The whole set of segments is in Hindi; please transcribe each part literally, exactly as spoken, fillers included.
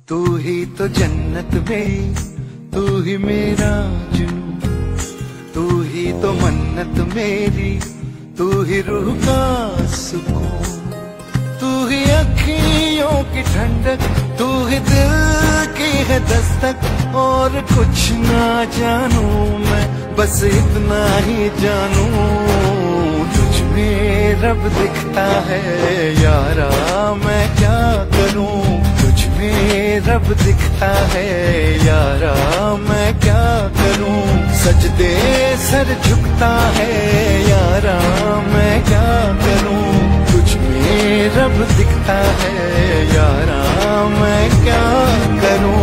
तू ही तो जन्नत में, तू ही मेरा जुनून, तू ही तो मन्नत मेरी, तू ही रूह का सुकून, तू ही अखियों की ठंडक, तू ही दिल की है दस्तक। और कुछ ना जानू मैं, बस इतना ही जानू, तुझ में रब दिखता है यारा, मैं क्या करूं। तुझ में रब दिखता है यारा, मैं क्या करूं। सजदे सर झुकता है यारा, मैं क्या करूं। तुझ में रब दिखता है यारा, मैं क्या करूं।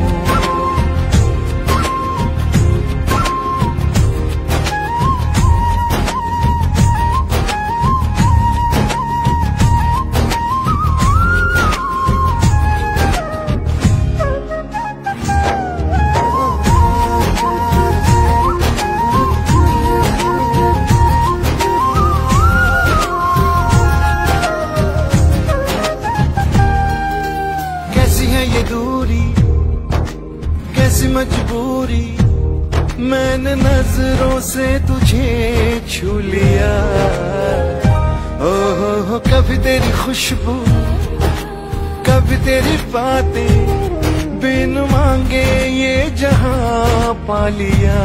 ये दूरी कैसी मजबूरी, मैंने नजरों से तुझे छू लिया। ओ हो हो कभी तेरी खुशबू, कभी तेरी बातें, बिन मांगे ये जहां पा लिया।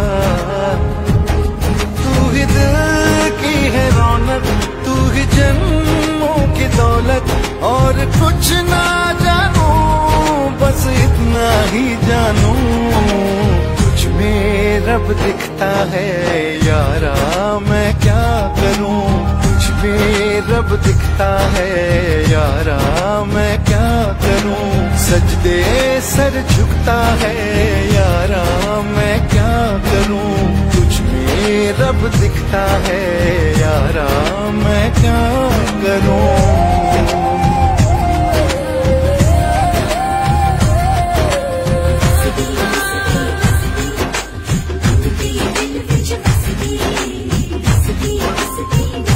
तू ही दिल की है रौनक, तू ही जन्मों की दौलत। और कुछ ना जानू, बस इतना ही जानू, तुझ में रब दिखता है यारा, मैं क्या करूं। तुझ में रब दिखता है यारा, मैं क्या करूं। सजदे सर झुकता है यारा, मैं क्या करूं। तुझ में रब दिखता है यारा, मैं क्या करूं। Be